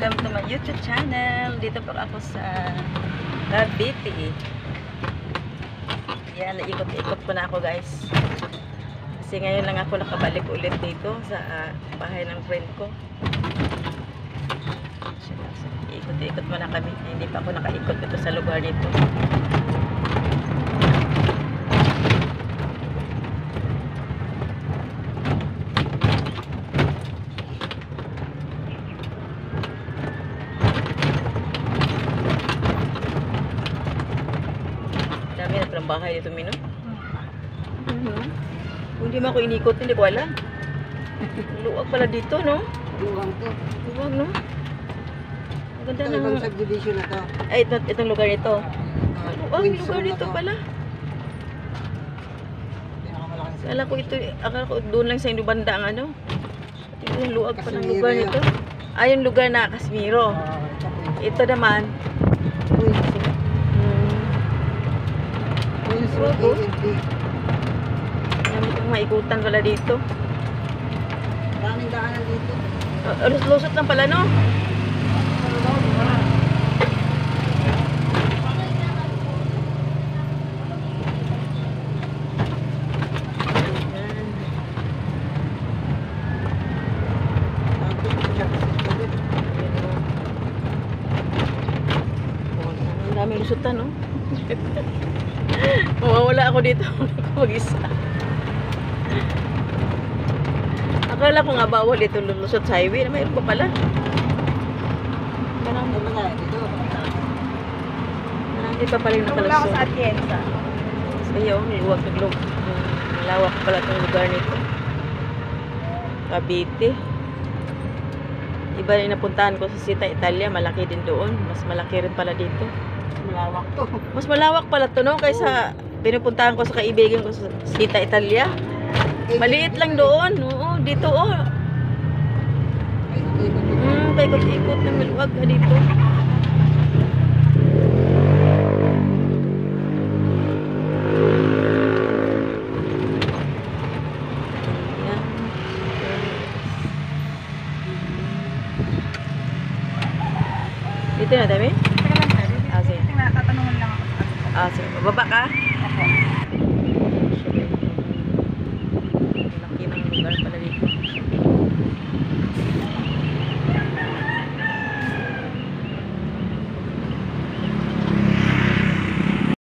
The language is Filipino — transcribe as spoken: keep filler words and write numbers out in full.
Welcome to my YouTube channel. Dito po ako sa Cavite. Yan, naikot-ikot po na ako guys. Kasi ngayon lang ako nakabalik ulit dito sa uh, bahay ng friend ko. Ikot-ikot mo na kami. Hindi pa ako nakaikot dito sa lugar nito. Dami na palang bahay dito, Mino. Uh-huh. Kung hindi mo ako inikot, hindi ko alam. Luwag pala dito, no? Luwag to. Luwag, no? Ang ganda Ito ng... ibang subdivision na to. Ay, ito, itong lugar nito. Uh, Luwag, lugar nito pala. Pinakamalaking Akala ko ito, akala ko doon lang sa Indubanda ang ano. Ito yung luwag pa ng lugar nito. Ah, yung lugar na Casimiro. Ito naman. Luwag oh. Dami kang maikutan pala dito. Maraming daanan dito. Uh, lusot lang pala, no? Ang dami lusutan, no? Mawawala ako dito. Mag-isa. Akala ko nga bawal ito lulusot sa highway. Mayroon pa pala. Marami pa pala dito. Marami pa pala yung nakalusot. Wala ako sa Atienza. So yun, luwag ng luwag. Malawak pala itong lugar nito. Cavite. Iba na yung napuntahan ko sa Sita Italia. Malaki din doon. Mas malaki rin pala dito. Malawak to. Mas malawak pala ito, no? Kaysa pinupuntahan ko sa kaibigan ko sa Sita Italia. Maliit lang doon. Oo, dito, oh. Hmm, paikot-ikot ng maluwag na dito. Yan. Dito na, dami? Teka lang, sir. Ah, sige. Tatanungan lang ako. Ah, sige. Bababa ka?